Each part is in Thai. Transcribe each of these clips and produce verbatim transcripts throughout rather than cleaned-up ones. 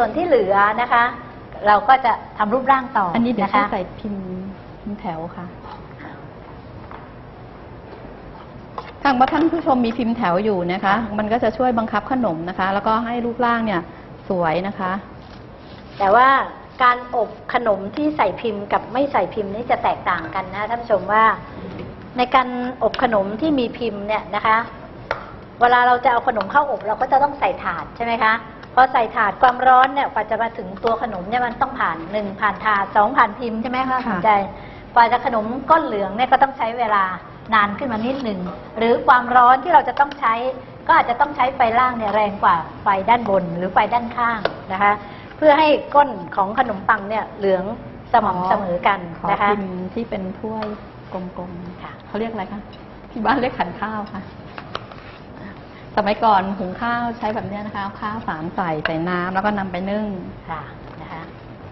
ส่วนที่เหลือนะคะ เราก็จะทำรูปร่างต่ออันนี้เดี๋ยวนะคะใส่พิมพ์พิมพ์แถวค่ะถ้าว่าท่านผู้ชมมีพิมพ์แถวอยู่นะคะ มันก็จะช่วยบังคับขนมนะคะ แล้วก็ให้รูปร่างเนี่ยสวยนะคะแต่ว่าการอบขนมที่ใส่พิมพ์กับไม่ใส่พิมพ์นี่จะแตกต่างกันนะท่านผู้ชมว่าในการอบขนมที่มีพิมพ์เนี่ยนะคะเวลาเราจะเอาขนมเข้าอบเราก็จะต้องใส่ถาดใช่ไหมคะพอใส่ถาดความร้อนเนี่ยกว่าจะมาถึงตัวขนมเนี่ยมันต้องผ่านหนึ่งผ่านถาดสองผ่านพิมพ์ใช่ไหมคะสนใจกว่าจะขนมก้อนเหลืองเนี่ยก็ต้องใช้เวลานานขึ้นมานิดหนึ่งหรือความร้อนที่เราจะต้องใช้ก็อาจจะต้องใช้ไฟล่างเนี่ยแรงกว่าไฟด้านบนหรือไฟด้านข้างนะคะเพื่อให้ก้นของขนมปังเนี่ยเหลืองสม่ำเสมอกันนะคะพิมพ์ที่เป็นถ้วยกลมๆค่ะเขาเรียกอะไรคะที่บ้านเรียกขันข้าวค่ะสมัยก่อนหุงข้าวใช้แบบนี้นะคะข้าวสารใส่ใส่น้ำแล้วก็นำไปนึ่งค่ะนะคะ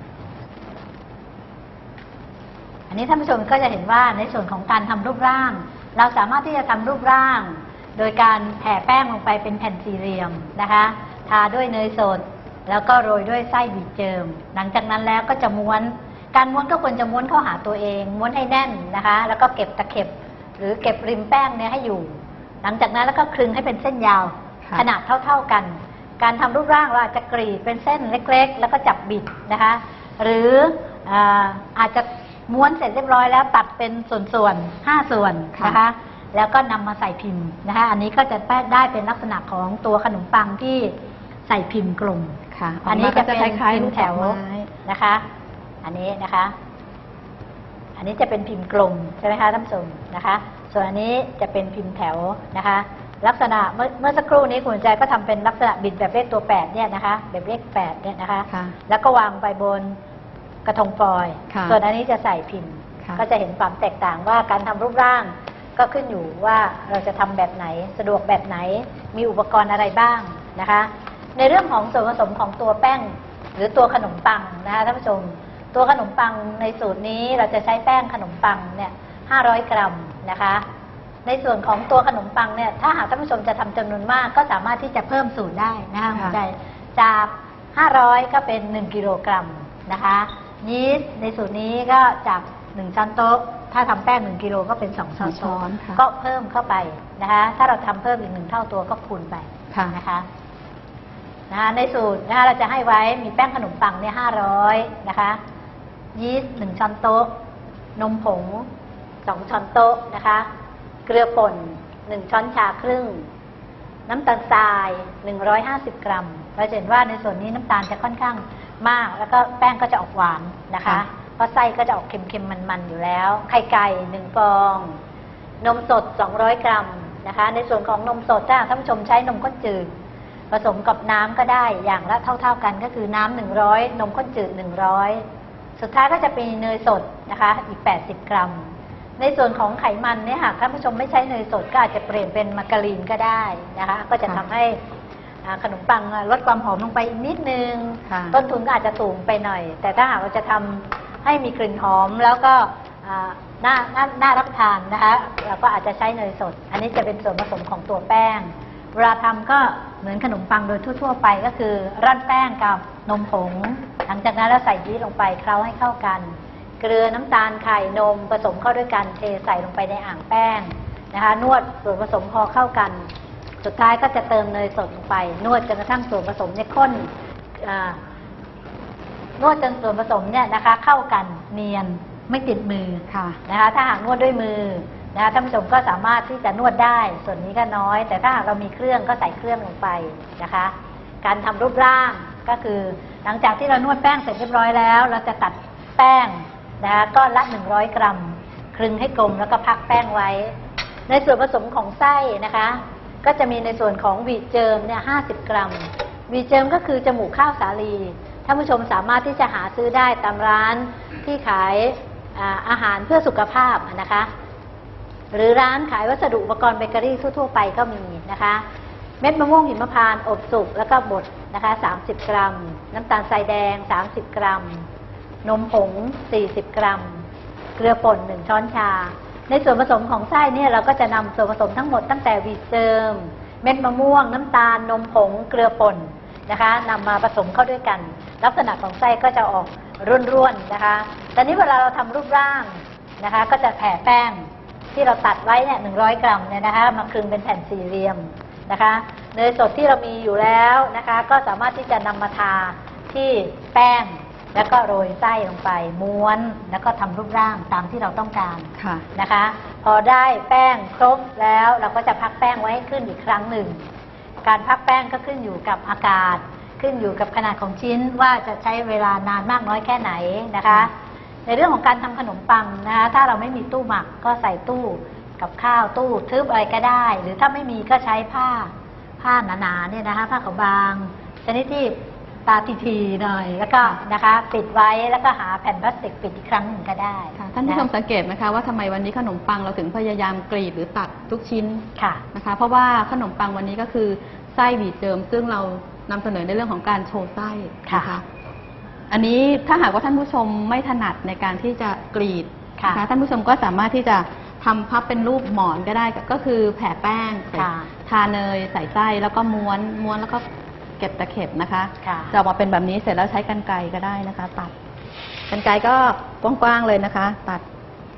อันนี้ท่านผู้ชมก็จะเห็นว่าในส่วนของการทำรูปร่างเราสามารถที่จะทำรูปร่างโดยการแผ่แป้งลงไปเป็นแผ่นสี่เหลี่ยมนะคะทาด้วยเนยสดแล้วก็โรยด้วยไส้บีบเจิมหลังจากนั้นแล้วก็จะม้วนการม้วนก็ควรจะม้วนเข้าหาตัวเองม้วนให้แน่นนะคะแล้วก็เก็บตะเข็บหรือเก็บริมแป้งเนี่ยให้อยู่หลังจากนั้นแล้วก็คลึงให้เป็นเส้นยาวขนาดเท่าๆกันการทำรูปร่างเราอาจจะกรีดเป็นเส้นเล็กๆแล้วก็จับบิดนะคะหรืออาจจะม้วนเสร็จเรียบร้อยแล้วตัดเป็นส่วนๆห้าส่วนนะคะแล้วก็นำมาใส่พิมพ์นะคะอันนี้ก็จะได้เป็นลักษณะของตัวขนมปังที่ใส่พิมพ์กลมค่ะอันนี้จะเป็นพิมพ์แถวนะคะอันนี้นะคะอันนี้จะเป็นพิมพ์กลมใช่ไหมคะท่านผู้ชมนะคะส่วนอันนี้จะเป็นพิมพ์แถวนะคะลักษณะเมื่อเมื่อสักครู่นี้คุณใจก็ทำเป็นลักษณะบิดแบบเลขตัวแปดเนี่ยนะคะแบบเลขแปดเนี่ยนะคะแล้วก็วางไปบนกระทงฟอยล์ส่วนอันนี้จะใส่พิมพ์ก็จะเห็นความแตกต่างว่าการทำรูปร่างก็ขึ้นอยู่ว่าเราจะทำแบบไหนสะดวกแบบไหนมีอุปกรณ์อะไรบ้างนะคะในเรื่องของส่วนผสมของตัวแป้งหรือตัวขนมปังนะคะท่านผู้ชมตัวขนมปังในสูตรนี้เราจะใช้แป้งขนมปังเนี่ยห้าร้อยกรัมนะคะในส่วนของตัวขนมปังเนี่ยถ้าหากท่านผู้ชมจะทำจำนวนมากก็สามารถที่จะเพิ่มสูตรได้นะคะคุณใจจากห้าร้อยก็เป็นหนึ่งกิโลกรัมนะคะยีสต์ในสูตรนี้ก็จากหนึ่งช้อนโต๊ะถ้าทำแป้งหนึ่งกิโลก็เป็นสองช้อนโต๊ะก็เพิ่มเข้าไปนะคะถ้าเราทำเพิ่มอีกหนึ่งเท่าตัวก็คูณไปนะคะนะในสูตรนะคะเราจะให้ไว้มีแป้งขนมปังเนี่ยห้าร้อยนะคะยีสต์หนึ่งช้อนโต๊ะนมผงสองช้อนโต๊ะนะคะเกลือป่นหนึ่งช้อนชาครึ่งน้ำตาลทรายหนึ่งร้อยห้าสิบกรัมเราเห็นว่าในส่วนนี้น้ำตาลจะค่อนข้างมากแล้วก็แป้งก็จะออกหวานนะคะเพราะไส้ก็จะออกเค็มๆมันๆอยู่แล้วไข่ไก่หนึ่งฟองนมสดสองร้อยกรัมนะคะในส่วนของนมสดถ้าท่านผู้ชมใช้นมข้นจืดผสมกับน้ำก็ได้อย่างละเท่าๆกันก็คือน้ำหนึ่งร้อยนมข้นจืดหนึ่งร้อยสุดท้ายก็จะเป็นเนยสดนะคะอีกแปดสิบกรัมในส่วนของไขมันเนี่ยหากท่านผู้ชมไม่ใช้เนยสดก็อาจจะเปลี่ยนเป็นมาการีนก็ได้นะคะก็จะทำให้ขนมปังลดความหอมลงไปอีกนิดนึงต้นทุนก็อาจจะสูงไปหน่อยแต่ถ้าหากเราจะทำให้มีกลิ่นหอมแล้วก็น่าน่าน่ารับประทานนะคะเราก็อาจจะใช้เนยสดอันนี้จะเป็นส่วนผสมของตัวแป้งเวลาทำก็เหมือนขนมปังโดยทั่วๆไปก็คือร่อนแป้งกับนมผงหลังจากนั้นเราใส่ยีสต์ลงไปเคล้าให้เข้ากันเกลือน้ำตาลไข่นมผสมเข้าด้วยกันเทใส่ลงไปในอ่างแป้งนะคะนวดส่วนผสมพอเข้ากันสุดท้ายก็จะเติมเนยสดลงไปนวดจนกระทั่งส่วนผสมเนี่ยข้นนวดจนส่วนผสมเนี่ยนะคะเข้ากันเนียนไม่ติดมือค่ะนะคะถ้าหากนวดด้วยมือนะคะท่านผู้ชมก็สามารถที่จะนวดได้ส่วนนี้ก็น้อยแต่ถ้าหากเรามีเครื่องก็ใส่เครื่องลงไปนะคะการทำรูปร่างก็คือหลังจากที่เรานวดแป้งเสร็จเรียบร้อยแล้วเราจะตัดแป้งนะคะก้อนละหนึ่งร้อยกรัมคลึงให้กลมแล้วก็พักแป้งไว้ในส่วนผสมของไส้นะคะก็จะมีในส่วนของวีเจิมเนี่ยห้าสิบกรัมวีเจิมก็คือจมูกข้าวสาลีท่านผู้ชมสามารถที่จะหาซื้อได้ตามร้านที่ขายอาหารเพื่อสุขภาพนะคะหรือร้านขายวัสดุอุปกรณ์เบเกอรี่ทั่วๆไปก็มีนะคะเม็ดมะม่วงหิมพานต์อบสุกแล้วก็บดนะคะสามสิบกรัมน้ำตาลทรายแดงสามสิบกรัมนมผงสี่สิบกรัมเกลือป่นหนึ่งช้อนชาในส่วนผสมของไส้เนี่ยเราก็จะนำส่วนผสมทั้งหมดตั้งแต่วีเจิมเม็ดมะม่วงน้ำตาลนมผงเกลือป่นนะคะนำมาผสมเข้าด้วยกัน ลักษณะของไส้ก็จะออกร่วนๆนะคะตอนนี้เวลาเราทำรูปร่างนะคะก็จะแผ่แป้งที่เราตัดไว้เนี่ยหนึ่งร้อยกรัมเนี่ยนะคะมาคลึงเป็นแผ่นสี่เหลี่ยมนะคะเนยสดที่เรามีอยู่แล้วนะคะก็สามารถที่จะนำมาทาที่แป้งแล้วก็โรยไส้ลงไปม้วนแล้วก็ทำรูปร่างตามที่เราต้องการนะคะพอได้แป้งครบแล้วเราก็จะพักแป้งไว้ให้ขึ้นอีกครั้งหนึ่งการพักแป้งก็ขึ้นอยู่กับอากาศขึ้นอยู่กับขนาดของชิ้นว่าจะใช้เวลานานมากน้อยแค่ไหนนะคะในเรื่องของการทำขนมปังนะคะถ้าเราไม่มีตู้หมักก็ใส่ตู้กับข้าวตู้ทึบอะไรก็ได้หรือถ้าไม่มีก็ใช้ผ้าผ้าหนาๆเนี่ยนะคะผ้าขาวบางชนิดที่ตาทีๆหน่อยแล้วก็นะคะปิดไว้แล้วก็หาแผ่นพลาสติกปิดอีกครั้งหนึ่งก็ได้ท่านผู้ชมสังเกตไหมคะว่าทำไมวันนี้ขนมปังเราถึงพยายามกรีดหรือตัดทุกชิ้นนะคะเพราะว่าขนมปังวันนี้ก็คือไส้บีบเดิมซึ่งเรานำเสนอในเรื่องของการโชว์ไส้นะคะอันนี้ถ้าหากว่าท่านผู้ชมไม่ถนัดในการที่จะกรีดนะคะท่านผู้ชมก็สามารถที่จะทำพับเป็นรูปหมอนก็ได้ก็คือแผ่แป้งทาเนยใส่ไส้แล้วก็ม้วนม้วนแล้วก็เก็บตะเข็บนะคะจะออกมาเป็นแบบนี้เสร็จแล้วใช้กรรไกรก็ได้นะคะตัดกรรไกรก็กว้างๆเลยนะคะตัด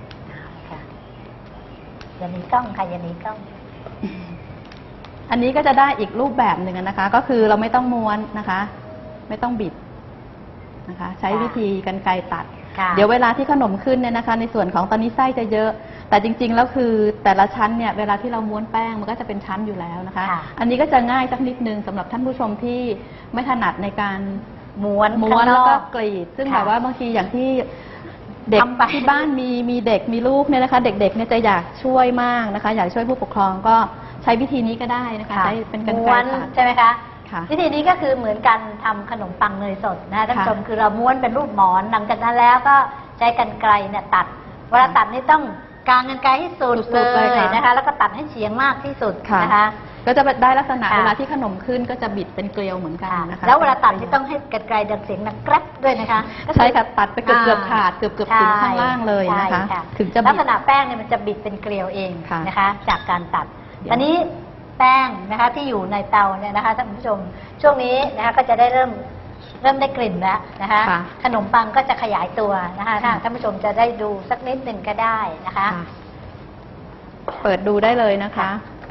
อย่าหนีกล้องค่ะอย่าหนีกล้องอันนี้ก็จะได้อีกรูปแบบหนึ่งนะคะก็คือเราไม่ต้องม้วนนะคะไม่ต้องบิดนะคะใช้วิธีกรรไกรตัดเดี๋ยวเวลาที่ขนมขึ้นเนี่ยนะคะในส่วนของตอนนี้ไส้จะเยอะแต่จริงๆแล้วคือแต่ละชั้นเนี่ยเวลาที่เราม้วนแป้งมันก็จะเป็นชั้นอยู่แล้วนะคะอันนี้ก็จะง่ายสักนิดนึงสำหรับท่านผู้ชมที่ไม่ถนัดในการม้วนม้วนแล้วก็กรีดซึ่งแบบว่าบางทีอย่างที่เด็กที่บ้านมีมีเด็กมีลูกเนี่ยนะคะเด็กๆเนี่ยจะอยากช่วยมากนะคะอยากช่วยผู้ปกครองก็ใช้วิธีนี้ก็ได้นะคะใช้เป็นกรรไกรตัดใช่ไหมคะวิธีนี้ก็คือเหมือนกันทำขนมปังเนยสดนะท่านผู้ชมคือเราม้วนเป็นรูปหมอนหลังจากนั้นแล้วก็ใช้กรรไกรเนี่ยตัดเวลาตัดนี่ต้องกางกรรไกรให้สุดเลยนะคะแล้วก็ตัดให้เฉียงมากที่สุดนะคะก็จะได้ลักษณะเวลาที่ขนมขึ้นก็จะบิดเป็นเกลียวเหมือนกันนะคะแล้วเวลาตัดที่ต้องให้กรรไกรดังเสียงดังแกรบด้วยนะคะใช่ค่ะตัดไปเกือบเกือบขาดเกือบเกือบถึงข้างล่างเลยนะคะถึงจะลักษณะแป้งเนี่ยมันจะบิดเป็นเกลียวเองนะคะจากการตัดอันนี้แป้งนะคะที่อยู่ในเตาเนี่ยนะคะท่านผู้ชมช่วงนี้นะคะก็จะได้เริ่มเริ่มได้กลิ่นแล้วนะคะขนมปังก็จะขยายตัวนะคะถ้าท่านผู้ชมจะได้ดูสักนิดหนึ่งก็ได้นะคะเปิดดูได้เลยนะคะ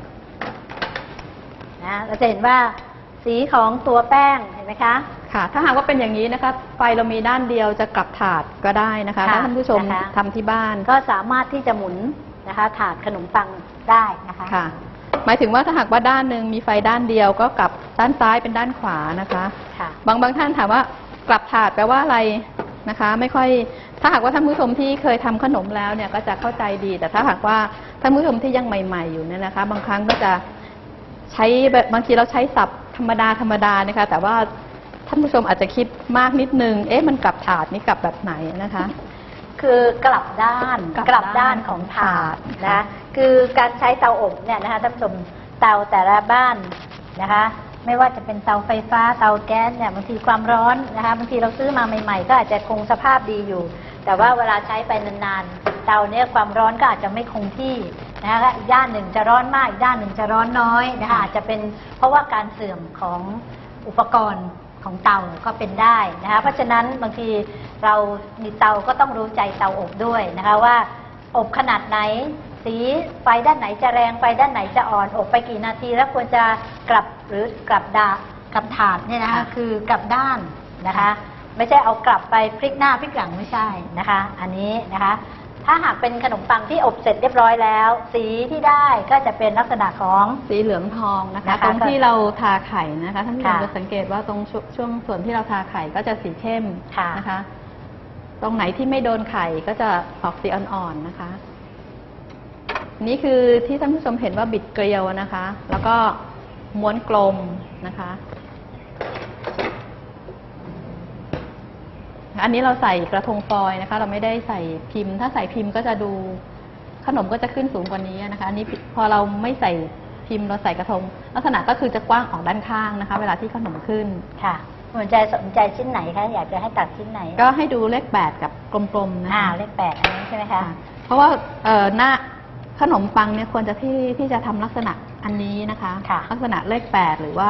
นะเราจะเห็นว่าสีของตัวแป้งเห็นไหมคะค่ะถ้าหากว่าเป็นอย่างนี้นะคะไฟเรามีด้านเดียวจะกลับถาดก็ได้นะคะถ้าท่านผู้ชมทำที่บ้านก็สามารถที่จะหมุนนะคะถาดขนมปังได้นะคะค่ะหมายถึงว่าถ้าหากว่าด้านหนึ่งมีไฟด้านเดียวก็กลับด้านซ้ายเป็นด้านขวานะคะบางบางท่านถามว่ากลับถาดแปลว่าอะไรนะคะไม่ค่อยถ้าหากว่าท่านผู้ชมที่เคยทำขนมแล้วเนี่ยก็จะเข้าใจดีแต่ถ้าหากว่าท่านผู้ชมที่ยังใหม่ๆอยู่เนี่ยนะคะบางครั้งก็จะใช้แบบบางทีเราใช้ศัพท์ธรรมดาธรรมดานะคะแต่ว่าท่านผู้ชมอาจจะคิดมากนิดนึงเอ๊ะมันกลับถาดนี่กลับแบบไหนนะคะคือกลับด้านกลับด้านของถาดนะคือการใช้เตาอบเนี่ยนะคะท่านผู้ชมเตาแต่ละบ้านนะคะไม่ว่าจะเป็นเตาไฟฟ้าเตาแก๊สเนี่ยบางทีความร้อนนะคะบางทีเราซื้อมาใหม่ๆก็อาจจะคงสภาพดีอยู่แต่ว่าเวลาใช้ไปนานๆเตาเนี่ยความร้อนก็อาจจะไม่คงที่นะคะอีกด้านหนึ่งจะร้อนมากอีกด้านหนึ่งจะร้อนน้อยนะคะอาจจะเป็นเพราะว่าการเสื่อมของอุปกรณ์ของเตาก็เป็นได้นะคะเพราะฉะนั้นบางทีเรามีเตาก็ต้องรู้ใจเตาอบด้วยนะคะว่าอบขนาดไหนสีไฟด้านไหนจะแรงไฟด้านไหนจะอ่อนอบไปกี่นาทีแล้วควรจะกลับหรือกลับดากลับถาดเนี่ยนะคะคือกลับด้านนะคะไม่ใช่เอากลับไปพลิกหน้าพลิกหลังไม่ใช่นะคะอันนี้นะคะถ้าหากเป็นขนมปังที่อบเสร็จเรียบร้อยแล้วสีที่ได้ก็จะเป็นลักษณะของสีเหลืองทองนะคะตรงที่เราทาไข่นะคะท่านผู้ชมจะสังเกตว่าตรงช่วงส่วนที่เราทาไข่ก็จะสีเข้มนะคะตรงไหนที่ไม่โดนไข่ก็จะออกสีอ่อนๆนะคะนี่คือที่ท่านผู้ชมเห็นว่าบิดเกลียวนะคะแล้วก็ม้วนกลมนะคะอันนี้เราใส่กระทงฟอยล์นะคะเราไม่ได้ใส่พิมพ์ถ้าใส่พิมพ์ก็จะดูขนมก็จะขึ้นสูงกว่านี้นะคะอันนี้พอเราไม่ใส่พิมพ์เราใส่กระทงลักษณะก็คือจะกว้างออกด้านข้างนะคะเวลาที่ขนมขึ้นค่ะสนใจสนใจชิ้นไหนคะอยากจะให้ตัดชิ้นไหนก็ให้ดูเลขแปดกับกลมๆนะคะเลขแปดอันนี้ใช่ไหมคะเพราะว่าหน้าขนมปังเนี่ยควรจะที่ที่จะทำลักษณะอันนี้นะคะลักษณะเลขแปดหรือว่า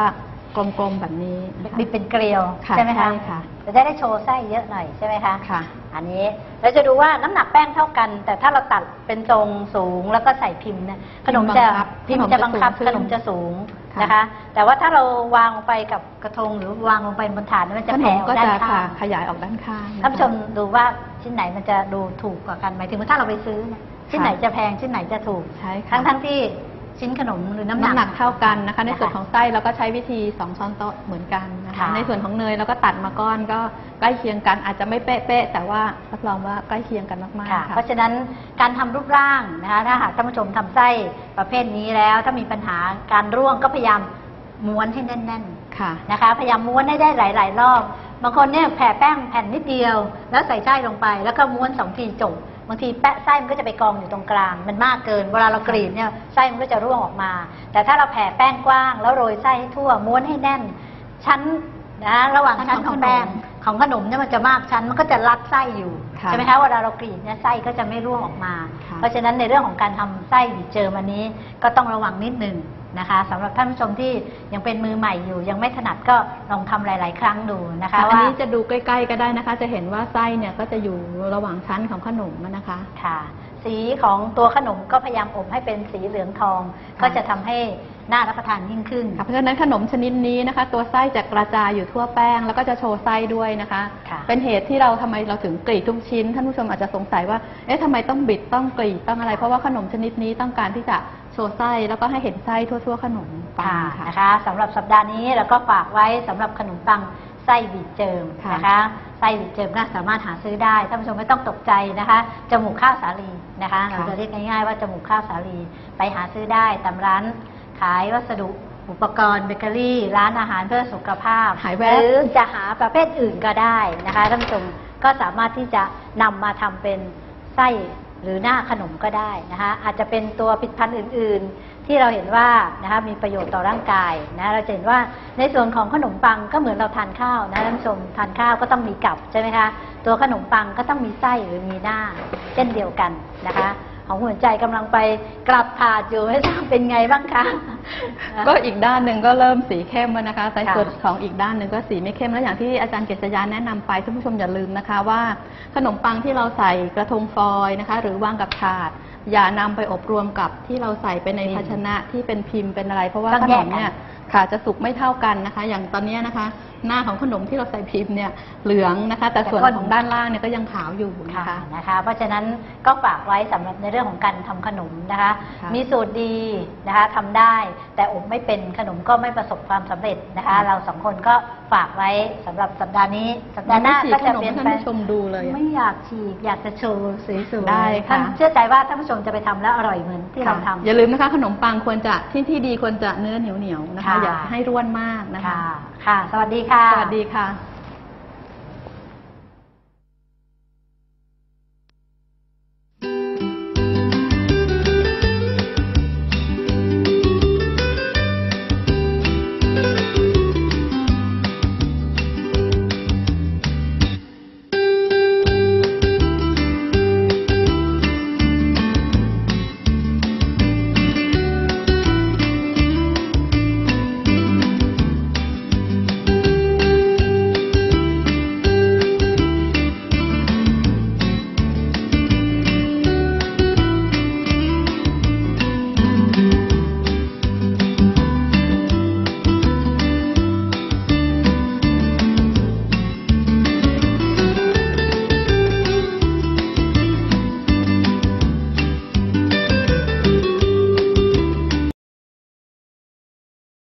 กลมๆแบบนี้นะคะบิดเป็นเกลียวค่ะใช่ไหมคะใช่ค่ะจะได้โชว์ไส้เยอะหน่อยใช่ไหมคะค่ะอันนี้เราจะดูว่าน้ำหนักแป้งเท่ากัน แต่ถ้าเราตัดเป็นทรงสูงแล้วก็ใส่พิมพ์เนี่ยขนมจะพิมพ์จะบังคับขนมจะสูงนะคะ แต่ว่าถ้าเราวางลงไปกับกระทงหรือวางลงไปบนถาดมันจะขนแผ่มออก็กด้าจะนข้างขยายออกด้านข้างท่านผู้ชมดูว่าชิ้นไหนมันจะดูถูกกว่ากันหมายถึงว่าถ้าเราไปซื้อเนี่ยชิ้นไหนจะแพงชิ้นไหนจะถูกใช่ค่ะทั้งทั้งที่ชิ้นขนมหรือน้ำหนัน้ำกหนักเท่ากันนะคะ ในนะคะส่วนของไส้เราก็ใช้วิธีสองช้อนโต๊ะเหมือนกันนะคะค่ะในส่วนของเนยเราก็ตัดมาก้อนก็ใกล้เคียงกันอาจจะไม่เป๊ะๆแต่ว่ารับรองว่าใกล้เคียงกันมากๆค่ะค่ะเพราะฉะนั้นการทำรูปร่างนะคะถ้าหากท่านผู้ชมทำไส้ประเภทนี้แล้วถ้ามีปัญหาการร่วงก็พยายามม้วนให้แน่นค่ะๆนะคะพยายามม้วนให้ได้หลาย ๆ รอบบางคนเนี่ยแผ่แป้งแผ่นนิดเดียว แล้วใส่ไส้ลงไป แล้วก็ม้วนสองทีจบบางทีแปะไส้มันก็จะไปกองอยู่ตรงกลางมันมากเกินเวลาเรากรีดเนี่ยไส้มันก็จะร่วงออกมา แต่ถ้าเราแผ่แป้งกว้างแล้วโรยไส้ให้ทั่วม้วนให้แน่น ชั้นนะระหว่างชั้นของแป้งของขนมเนี่ยมันจะมากชั้นมันก็จะรัดไส้อยู่ค่ะใช่ไหมคะเวลาเรากรีดเนี่ยไส้ก็จะไม่ร่วงออกมาค่ะเพราะฉะนั้นในเรื่องของการทำไส้บีบเจิมอันนี้ก็ต้องระวังนิดหนึ่งนะคะสำหรับท่านผู้ชมที่ยังเป็นมือใหม่อยู่ ยังไม่ถนัดก็ลองทำหลาย ๆ ครั้งดูนะคะอันว่านี้จะดูใกล้ๆก็ได้นะคะ จะเห็นว่าไส้เนี่ยก็จะอยู่ระหว่างชั้นของขนมนะคะค่ะ สีของตัวขนมก็พยายามอบให้เป็นสีเหลืองทองค่ะก็จะทำให้น่ารับประทานยิ่งขึ้นค่ะเพราะฉะนั้นขนมชนิดนี้นะคะ ตัวไส้จะกระจายอยู่ทั่วแป้งแล้วก็จะโชว์ไส้ด้วยนะคะค่ะเป็นเหตุที่เราทำไมเราถึงกรีดทุกชิ้นท่านผู้ชมอาจจะสงสัยว่าเอ๊ะทำไมต้องบิดต้องกรีดต้องอะไร เพราะว่าขนมชนิดนี้ต้องการที่จะโชว์ไส้แล้วก็ให้เห็นไส้ทั่วๆขนมปังค่ะค่ะนะคะสำหรับสัปดาห์นี้เราก็ฝากไว้สำหรับขนมปังไส้บีบเจิมค่ะนะคะไส้บีบเจิมก็สามารถหาซื้อได้ท่านผู้ชมไม่ต้องตกใจนะคะจมูกข้าวสาลีนะคะเราจะเรียกง่ายๆว่าจมูกข้าวสาลีไปหาซื้อได้ตามร้านขายวัสดุอุปกรณ์เบเกอรี่ ร้านอาหารเพื่อสุขภาพหายแวหบรือจะหาประเภทอื่นก็ได้นะคะท่านผู้ชมก็สามารถที่จะนำมาทำเป็นไส้หรือหน้าขนมก็ได้นะคะอาจจะเป็นตัวผลิตภัณฑ์อื่นๆ ที่เราเห็นว่านะคะมีประโยชน์ต่อร่างกายนะเราจะเห็นว่าในส่วนของขนมปังก็เหมือนเราทานข้าวนะท่านผู้ชมทานข้าวก็ต้องมีกับใช่ไหมคะตัวขนมปังก็ต้องมีไส้หรือมีหน้าเช่นเดียวกันนะคะของหัวใจกำลังไปกลับถาดอยู่ไม่ทราบเป็นไงบ้างคะก็อีกด้านหนึ่งก็เริ่มสีเข้มแล้วนะคะแต่ค่ะส่วนของอีกด้านหนึ่งก็สีไม่เข้มแล้วอย่างที่อาจารย์เกษยาแนะนำไปท่านผู้ชมอย่าลืมนะคะว่าขนมปังที่เราใส่กระทงฟอยล์นะคะ หรือวางกับถาด อย่านำไปอบรวมกับที่เราใส่ไปในภาชนะที่เป็นพิมพ์เป็นอะไร เพราะว่าต้องขแยนกมกันเนี่ยค่ะจะสุกไม่เท่ากันนะคะ อย่างตอนนี้นะคะ หน้าของขนมที่เราใส่พิมพ์เนี่ยเหลืองนะคะ แต่ส่วนของด้านล่างเนี่ยก็ยังขาวอยู่นะค่ะคะนะคะเพราะฉะนั้นก็ฝากไว้สำหรับในเรื่องของการทำขนมนะคะค่ะมีสูตรดีนะคะทำได้แต่อบไม่เป็นขนมก็ไม่ประสบความสำเร็จนะคะ เราสองคนก็ฝากไว้สำหรับสัปดาห์นี้สัปดาห์หน้าก็จะเปลี่ยนท่านแปลงผู้ชมดูเลยไม่อยากฉีกอยากจะโชว์สวยๆได้ค่ะท่านเชื่อใจว่าท่านผู้ชมจะไปทำแล้วอร่อยเหมือนที่เราทำอย่าลืมนะคะขนมปังควรจะที่ที่ดีควรจะเนื้อเหนียวเหนียวๆนะคะค่ะอย่าให้ร่วนมากนะคะค่ะ ค่ะ สวัสดีค่ะสวัสดีค่ะ